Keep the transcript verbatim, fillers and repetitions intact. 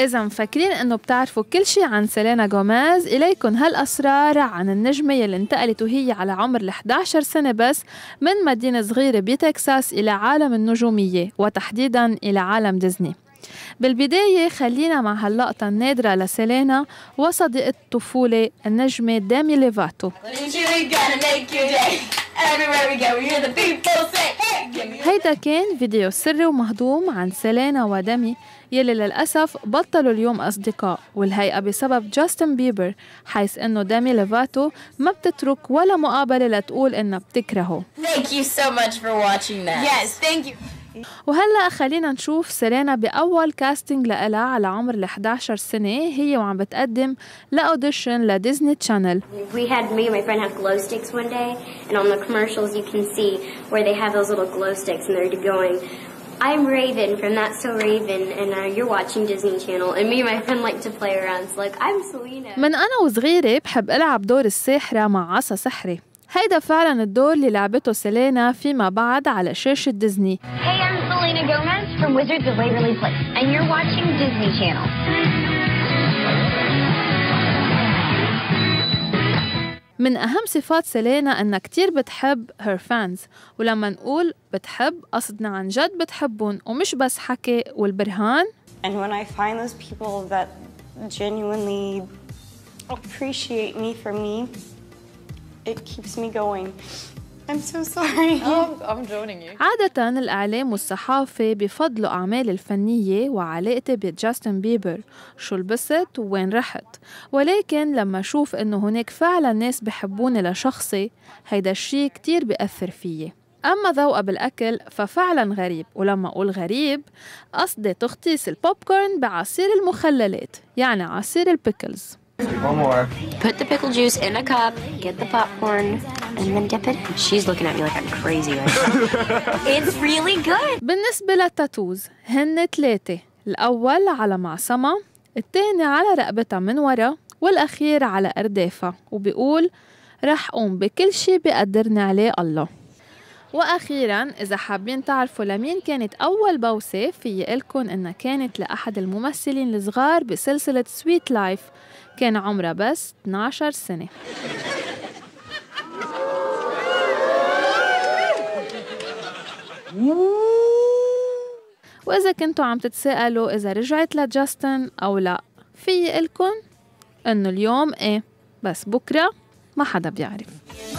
إذا مفكرين إنه بتعرفوا كل شي عن سيلينا غوميز، إليكن هالأسرار عن النجمة يلي انتقلت وهي على عمر إحدى عشر سنة بس من مدينة صغيرة بتكساس إلى عالم النجومية، وتحديداً إلى عالم ديزني. بالبداية خلينا مع هاللقطة النادرة لسيلينا وصديقة الطفولة النجمة ديمي لوفاتو. هيدا كان فيديو سري ومهضوم عن سيلينا وديمي يلي للأسف بطلوا اليوم أصدقاء، والهيئة بسبب جاستن بيبر، حيث إنه ديمي لوفاتو ما بتترك ولا مقابلة لتقول إنها بتكرهه. Thank you so much for watching that. Yes, thank you. وهلأ خلينا نشوف سيلينا بأول كاستنج لإلها على عمر إحدى عشر سنة، هي وعم بتقدم لأوديشن لديزني تشانل. We had me and my friend have glow sticks one day, and on the commercials you can see where they have those little glow sticks and they're going, I'm Raven from That's So Raven, and uh, you're watching Disney Channel. And me and my friend like to play around. So like, I'm Selena. من أنا وصغيرة بحب ألعب دور الساحرة مع عصا سحري. هيدا فعلا الدور اللي لعبته سيلينا فيما بعد على شاشة ديزني. Hey, I'm Selena Gomez from Wizards of Waverly Place, and you're watching Disney Channel. من أهم صفات سيلينا إنها كتير بتحب her fans، ولما نقول بتحب قصدنا عن جد بتحبهم ومش بس حكي والبرهان. And when I find those people that genuinely appreciate me for me, it keeps me going. I'm so sorry. Oh, I'm joining you. عادة الإعلام والصحافة بفضلوا أعمالي الفنية وعلاقتي بجاستن بيبر، شو لبست ووين رحت، ولكن لما أشوف إنه هناك فعلا ناس بحبوني لشخصي، هيدا الشي كتير بيأثر فيي. أما ذوقها بالأكل ففعلا غريب، ولما أقول غريب قصدي تغطيس البوب كورن بعصير المخللات، يعني عصير البيكلز. One more. Put the pickle juice in a cup, get the popcorn, and then dip it. She's looking at me like I'm crazy right now. It's really good. بالنسبة للتاتوز هن ثلاثة، الأول على معصمة، الثاني على رقبتها من ورا، والأخير على أردافها، وبيقول رح قوم بكل شي بيقدرني عليه الله. وأخيراً إذا حابين تعرفوا لمين كانت أول بوسة، في قلكن إنها كانت لأحد الممثلين الصغار بسلسلة سويت لايف، كان عمرها بس اثني عشر سنة. وإذا كنتوا عم تتساءلوا إذا رجعت لجاستن أو لا، في قلكن إنه اليوم إيه، بس بكرة ما حدا بيعرف.